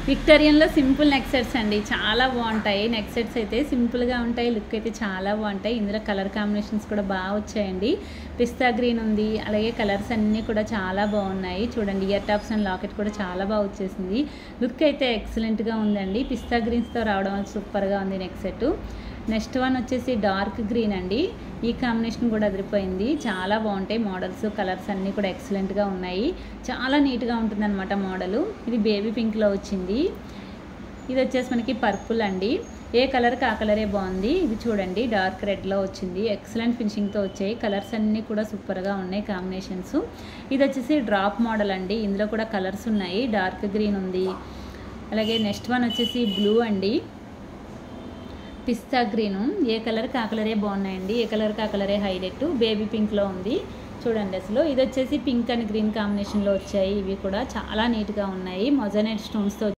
విక్టోరియన్లో simple neck sets అండి, చాలా బాగుంటాయి. నెక్ సెట్స్ అయితే సింపుల్గా ఉంటాయి, లుక్ అయితే చాలా బాగుంటాయి. ఇందులో కలర్ కాంబినేషన్స్ కూడా బాగా వచ్చాయండి. పిస్తా గ్రీన్ ఉంది, అలాగే కలర్స్ అన్నీ కూడా చాలా బాగున్నాయి. చూడండి, ఇయర్ టాప్స్ అండ్ లాకెట్ కూడా చాలా బాగా వచ్చేసింది. లుక్ అయితే ఎక్సలెంట్గా ఉందండి. పిస్తా గ్రీన్స్తో రావడం సూపర్గా ఉంది నెక్ సెట్. నెక్స్ట్ వన్ వచ్చేసి డార్క్ గ్రీన్ అండి. ఈ కాంబినేషన్ కూడా అదిరిపోయింది. చాలా బాగుంటాయి మోడల్స్, కలర్స్ అన్నీ కూడా ఎక్సలెంట్గా ఉన్నాయి. చాలా నీట్గా ఉంటుంది అనమాట మోడలు. ఇది బేబీ పింక్లో వచ్చింది. ఇది వచ్చేసి మనకి పర్పుల్ అండి. ఏ కలర్కి ఆ కలరే బాగుంది. ఇది చూడండి, డార్క్ రెడ్లో వచ్చింది. ఎక్సలెంట్ ఫినిషింగ్తో వచ్చాయి. కలర్స్ అన్నీ కూడా సూపర్గా ఉన్నాయి కాంబినేషన్స్. ఇది వచ్చేసి డ్రాప్ మోడల్ అండి. ఇందులో కూడా కలర్స్ ఉన్నాయి. డార్క్ గ్రీన్ ఉంది, అలాగే నెక్స్ట్ వన్ వచ్చేసి బ్లూ అండి. పిస్తా గ్రీను, ఏ కలర్కి ఆ కలరే బాగున్నాయండి. ఏ కలర్కి ఆ కలరే హైలైట్. బేబీ పింక్లో ఉంది చూడండి అసలు. ఇది వచ్చేసి పింక్ అండ్ గ్రీన్ కాంబినేషన్లో వచ్చాయి. ఇవి కూడా చాలా నీట్గా ఉన్నాయి. మొజనైట్ స్టోన్స్తో